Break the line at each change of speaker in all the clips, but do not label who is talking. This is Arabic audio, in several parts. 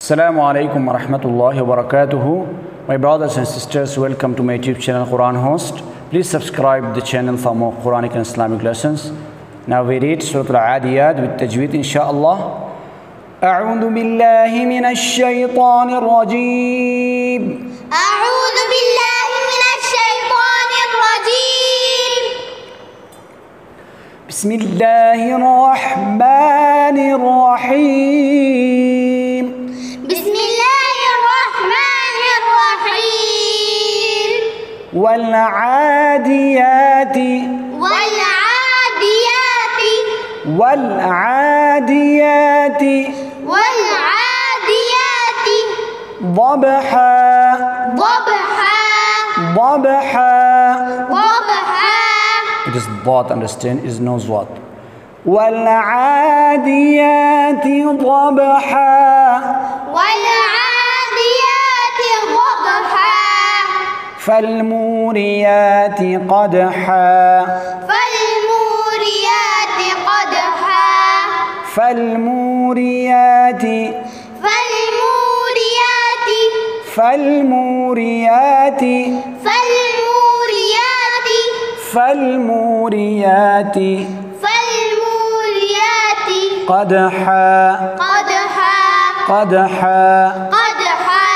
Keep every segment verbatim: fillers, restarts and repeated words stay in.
Assalamu alaikum wa rahmatullahi wa barakatuhu. My brothers and sisters, welcome to my YouTube channel Quran Host. Please subscribe the channel for more Quranic and Islamic lessons. Now we read Surah Al-Adiyat with Tajweed inshaAllah. أعوذ بالله من الشيطان الرجيم
أعوذ بالله من الشيطان الرجيم
بسم الله الرحمن الرحيم
بسم الله الرحمن الرحيم
والعاديات
والعاديات
والعاديات
والعاديات
ضبحا
ضبحا
ضبحا
ضبحا.
It is ضاد, understand, it is no zwad. والعاديات ضبحا
والعاديات ضبحا
فالموريات قدحا
فالموريات قدحا
فالموريات
فالموريات
فالموريات
فالموريات
فالموريات
فالموريات
قدحا
قدحا
قدحا
قدحا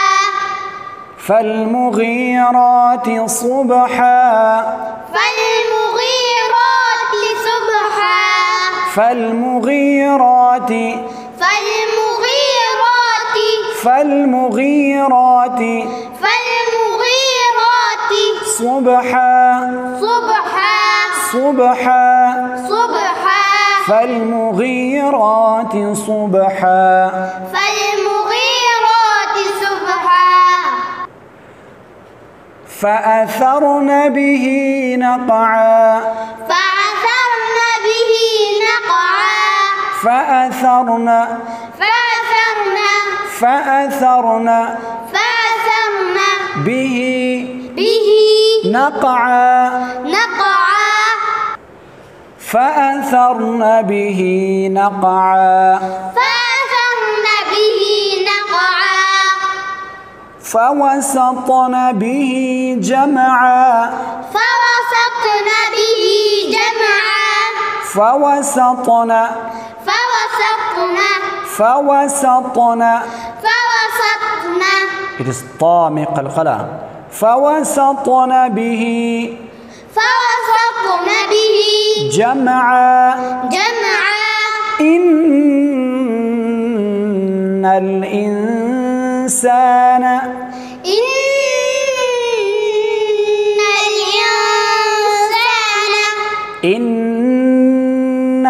فالمغيرات صبحا
فالمغيرات صبحا
فالمغيرات
فالمغيرات
فالمغيرات
فالمغيرات
صبحا
صبحا
صبحا
صبحا
فالمغيرات صبحا
فالمغيرات صبحا
فأثرن به نقعا
فعثرن به نقعا
فأثرن
فعثرن
فأثرن
فعثرن
به
به
نقعا
نقعا
فأثرن به نقعا
فعثرن به نقعا
فوسطن به جمعا
فوسطن به جمعا
فوسطن
فوسطن
فوسطن
فوسطن
It is طامق القلم فوسطن به
فوسطن به
جمعا
جمعا
إن الإنسان
إن الإنسان
إن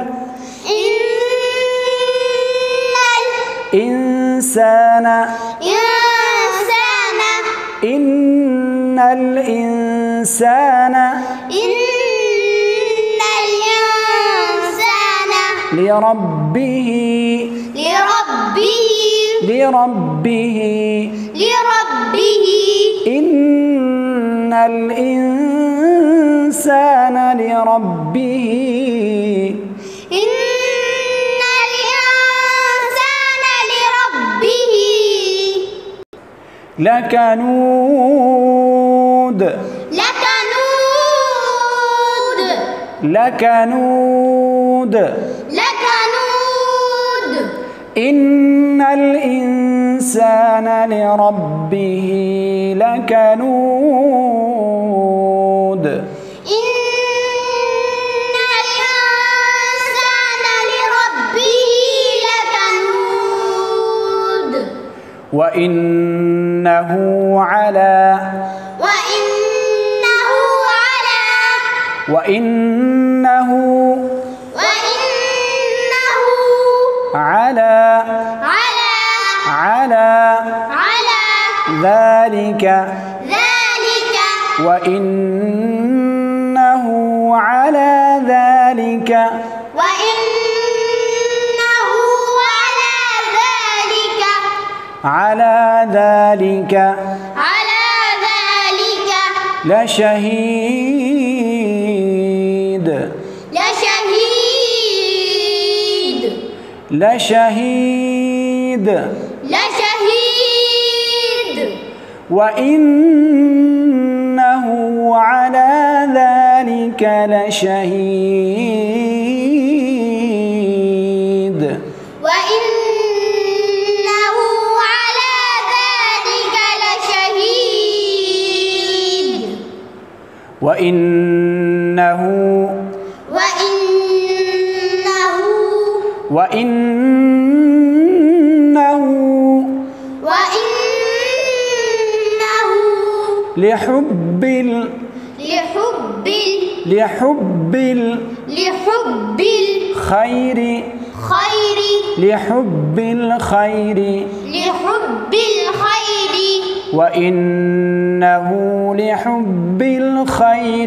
الإنسان
الإنسان
إن الإنسان
إن الإنسان
لربه
لربه
لربه
لربه
إن الإنسان لربه
إن الإنسان لربه
لكنود
لكنود
لكنود
لكنود
إن الإنسان لربه لكنود
إن الإنسان لربه لكنود
وإنه على
وإنه على
وإنه
وإنه
على
على
على
على
ذلك
ذلك
وإنه على ذلك
وإنه على ذلك
على ذلك
على ذلك
لشهيد
لشهيد
لشهيد
لشهيد
وإنه على ذلك لشهيد
وإنه على ذلك لشهيد
وإنه
وإنه
وإنه
وإنه
لحب ال
لحب
لحب
لحب
الخير
الخير
لحب الخير
لحب الخير
وإنه لحب الخير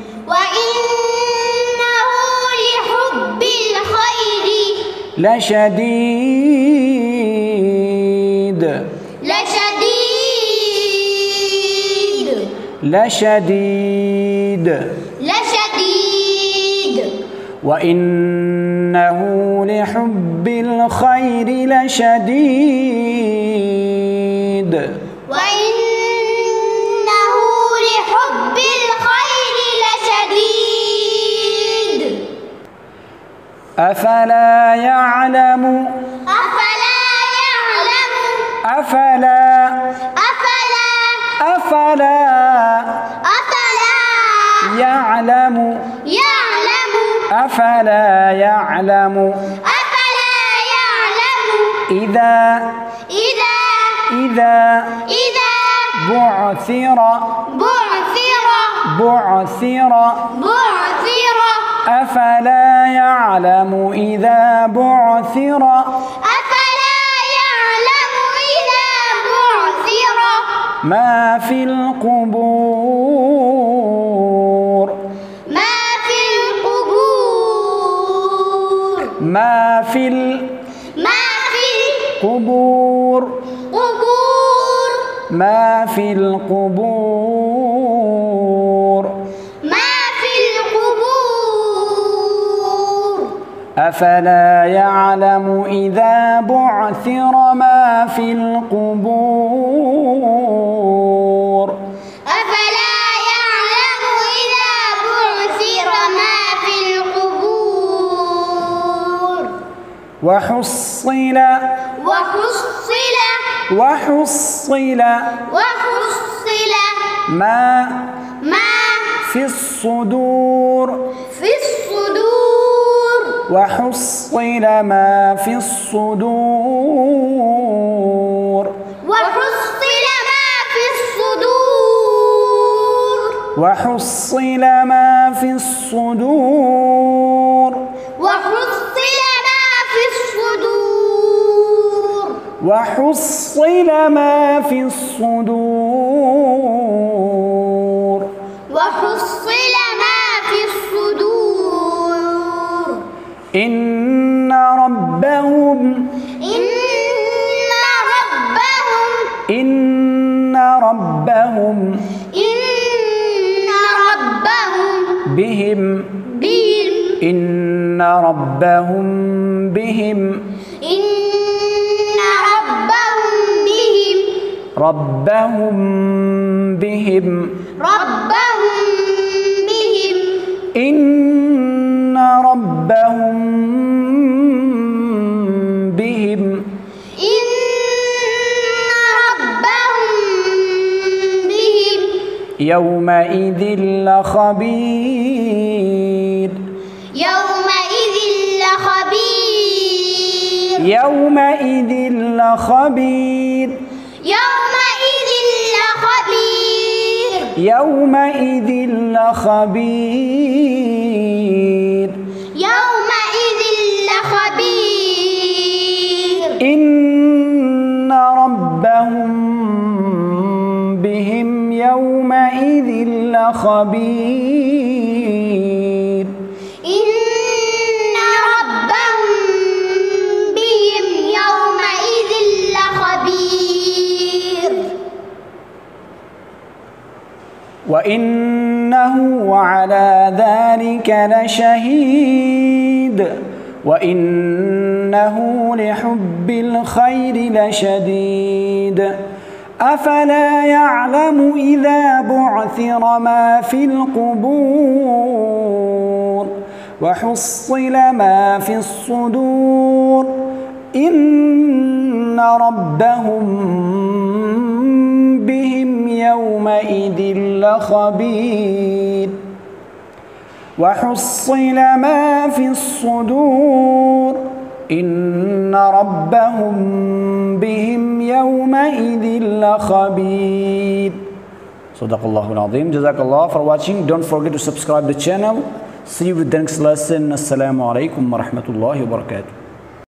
وإنه لحب الخير
لشديد
لشديد
لشديد
لشديد
وإنه لحب الخير لشديد
وإنه لحب الخير لشديد
أفلا يعلم
أفلا يعلم
أفلا
أفلا
أفلا
أفلا
يعلم
يعلم
أفلا يعلم
أفلا يعلم
إذا
إذا
إذا
إذا
بعثر
بعثر
بعثر
بعثر
أفلا يعلم إذا بعثر
أفلا يعلم إذا بعثر
ما في القبور
ما في القبور
ما في
ما في
القبور
القبور
ما في القبور
ما في القبور
أفلا يعلم إذا بعثر ما في القبور
أفلا يعلم إذا بعثر ما في القبور
وحصل
وحصل
وحصل
وحصل
ما
ما
في الصدور
في الصدور
وحصل ما في الصدور
وحصل ما في الصدور
وحصل ما في الصدور
وحصل ما في الصدور
وحصل ما في الصدور
وحصل ما في الصدور
إن ربهم
إن ربهم
إن ربهم
إن ربهم
بهم
بهم
إن ربهم بهم
إن ربهم بهم
ربهم بهم
ربهم بهم
إن ربهم بهم
إن ربهم بهم
يومئذ لخبير
يومئذ لخبير
يومئذ لخبير
يومئذ لخبير
يومئذ لخبير
يومئذ لخبير
إن ربهم بهم يومئذ لخبير
إن ربهم بهم يومئذ لخبير
وإنه على ذلك لشهيد وإنه لحب الخير لشديد أفلا يعلم إذا بعثر ما في القبور وحصل ما في الصدور إن ربهم بهم يومئذ لخبير وحصل ما في الصدور إن ربهم بهم يومئذ لخبير. Sadaqallahu al-Azim. Jazakallah for watching. Don't forget to subscribe the channel. See you with the next lesson. Assalamu alaikum wa rahmatullahi wa barakatuh.